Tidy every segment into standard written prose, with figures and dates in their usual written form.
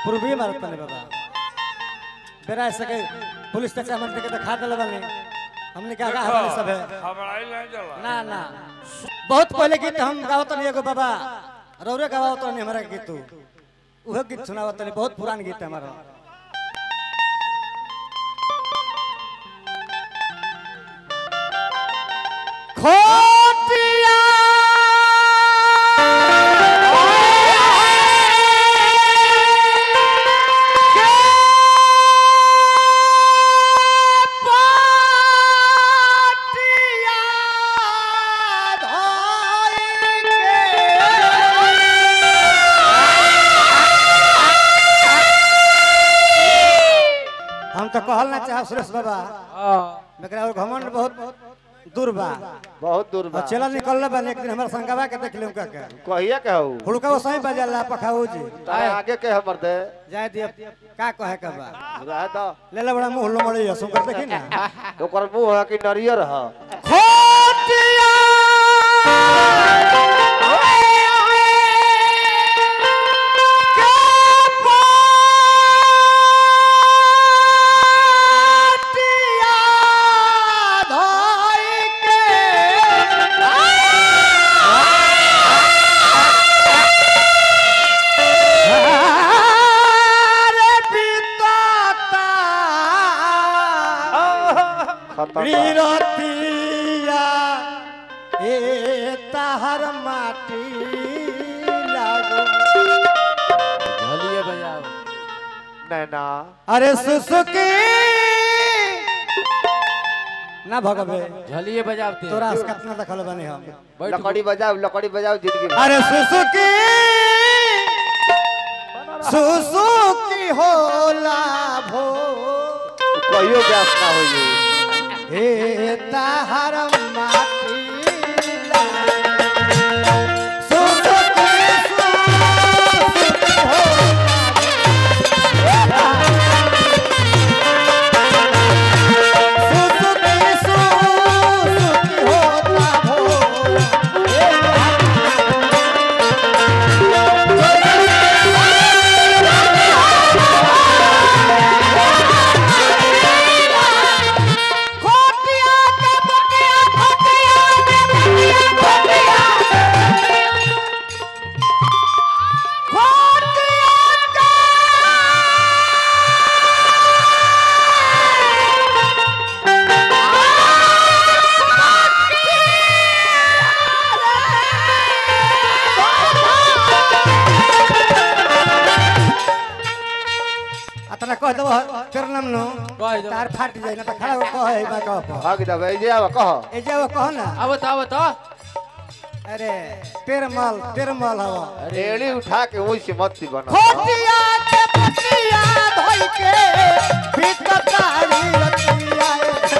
पूर्वी मारत नहीं बाबा बेरा ऐसे के पुलिस चाचा मन के दिखा दले बानी हमने क्या कहा हमारे सब है हमारा नहीं चला ना ना बहुत पहले गीत हम गावत नहीं एगो बाबा रौरे गावत नहीं हमारा गीत उहे गीत सुनावत नहीं बहुत पुरान गीत है हमारा खोटिया हम तो कहल ना चाह सुरेश बाबा मेरा और घमंड बहुत दूर बा चला निकल बा एक दिन हमारा संगवा के देख लेम का कहिया के हो हुड़का वो सही बजला पखाऊ जी आगे के हमर दे जाय दिए का कहे का बा रह दो ले ले बड़ा मुंह लोमड़ी है सुकर देखी ना ओकर मुंह है कि नरियर है खोटिया रीरतिया ए ताहर माटी लागो झलिए बजाओ नैना अरे सुसुकी ना भगवे झलिए बजाते तोरा कितना देखल बनी हम लकड़ी बजाओ जिंदगी में अरे सुसुकी सुसुकी होला भो कहियो व्यास ना होई हे ताहर माटी कह दो कर नाम नो तार फाट जाए ना तो खड़ा हो कह है बा कह भाग जा भाई जे कह ए जाओ कह ना अब तो अरे पेरमल हवा रेड़ी उठा के ओइ से मत बना खोटिया के पटिया धोई के भीततारी रतिया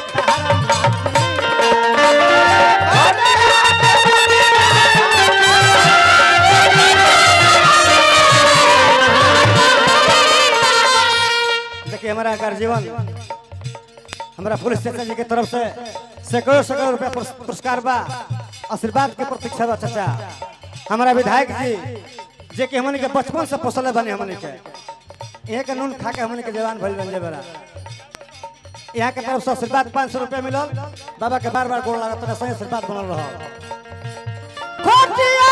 हमारा गर्जीवन हमारा पुलिस चाचा जी की तरफ से सैकड़ों रुपया पुरस्कार बा आशीर्वाद के प्रतीक्षा बा चाचा हमारा विधायक जी जे कि हमने के बचपन से पोसले बने हमने के यहाँ के नून खा के हमने के जवान भइल बन बड़ा यहाँ के तरफ से आशीर्वाद 500 रुपया मिलल बाबा के बार बार गोड़ लागत रहे सही आशीर्वाद बनल रह खोटिया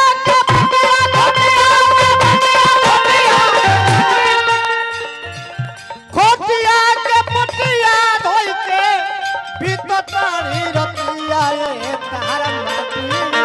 खोटिया के पटिया धोई के भीततारी रतिया ए तार माटी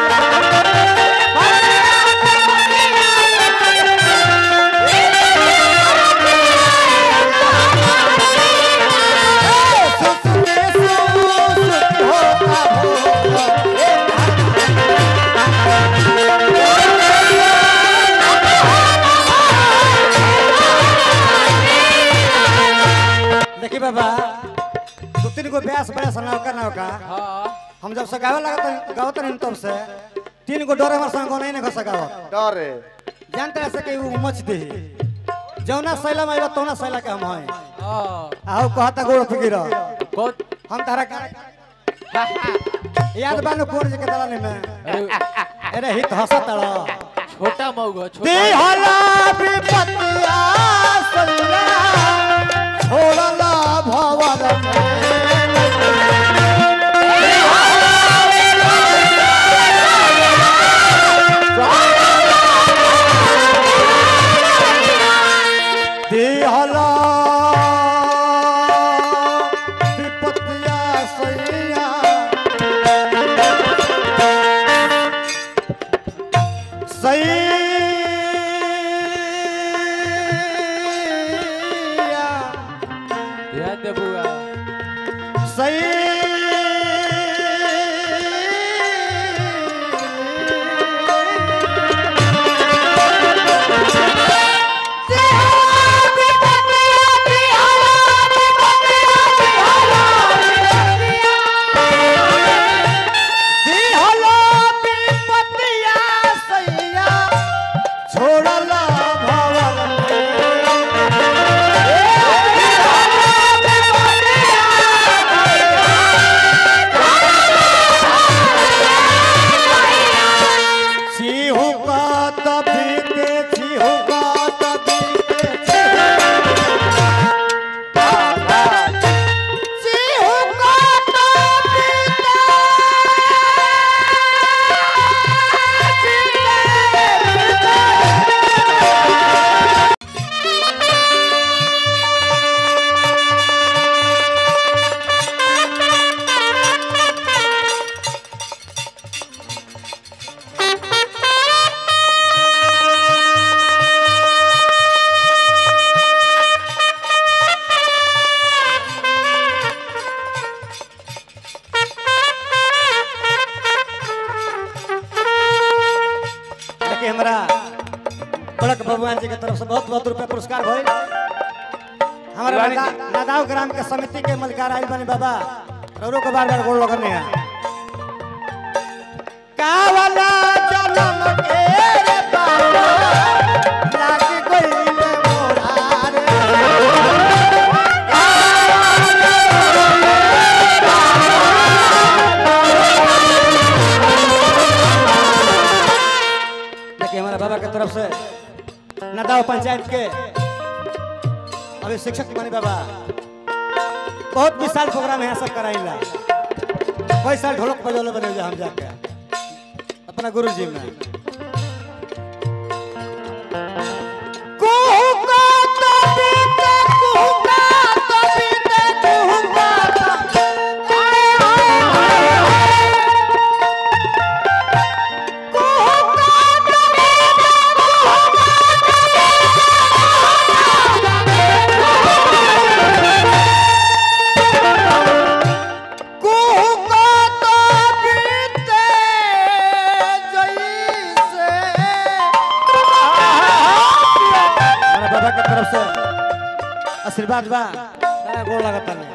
देखिए बाबा 2-3 गो ब्यास ब्यास नौका हम जब से गावे गावत नहीं तब से 3 गो डरे हमारे संग नहीं ने घसा गावत डरे जानते ऐसे कि वो मच दे जौना सैला में तौना सैला के हम हैं आओ कहता गोड़ फिकिर हम तारा याद बानो कोर जे के दलाने में अरे हित हंसत छोटा मौगो छोटा हला विपतिया हमारा बड़क भगवान जी के तरफ से बहुत बहुत रुपया पुरस्कार भइल। हमारा नादाव ग्राम के समिति के मलिकार आइल बने बाबा रौरो को बार बार गोड़ लगने है कावला जन्म के रे बाबा लागी गइल मोरा रे देखिए हमारा बाबा के तरफ से नादाव पंचायत के अभी शिक्षक मानी बाबा बहुत विशाल प्रोग्राम यहाँ सब कराइला कोई साल ढोलक बजौले बने हम जाके अपना गुरु जी में आशीर्वाद बा गोड़ लगता नहीं।